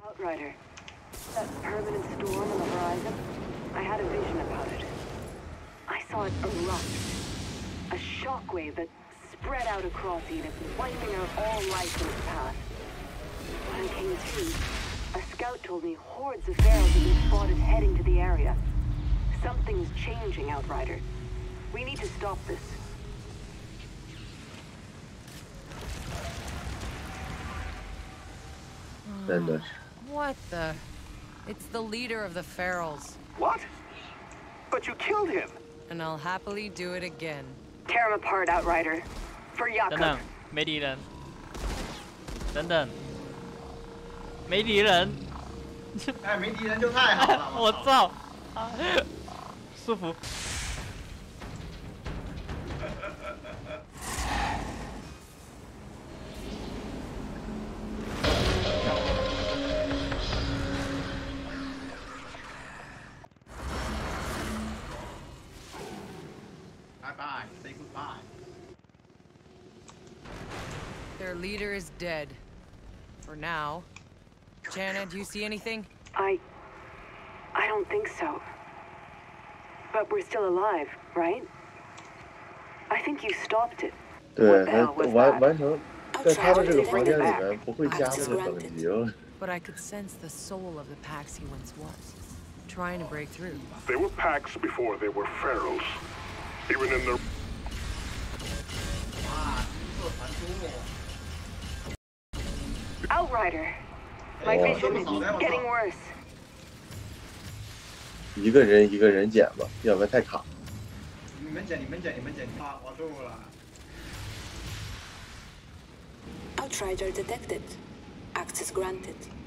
Outrider. That permanent storm on the horizon, I had a vision about it. I saw it erupt. A shockwave that spread out across Eden, wiping out all life in its path. When I came to, a scout told me hordes of Ferals had been spotted heading to the area. Something's changing, Outrider. We need to stop this. What the? It's the leader of the Ferals. What? But you killed him! And I'll happily do it again. Tear him apart, Outrider. For 等 Jakub. 等，没敌人。等等，没敌人。 哎，没敌人就太好了。 我操！舒服。 拜拜 ，say goodbye。 Their leader is dead. For now. Jana, do you see anything? I don't think so. But we're still alive, right? I think you stopped it. 对，完成在他的这个房间里面不会加那个等级了。 But I could sense the soul of the Pax he once was, trying to break through. They were Pax before they were Ferals. Even in their... 哇，金色传说。 Outrider. My vision is getting worse. 一个人一个人捡吧，要不然太卡。 你们捡啊！我中了。 Outrider detected. Access granted.